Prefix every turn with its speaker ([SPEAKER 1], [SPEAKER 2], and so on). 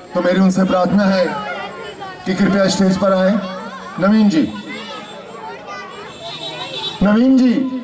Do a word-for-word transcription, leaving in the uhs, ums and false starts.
[SPEAKER 1] तो मेरी उनसे प्रार्थना है कि कृपया स्टेज पर आए। नवीन जी, नवीन जी।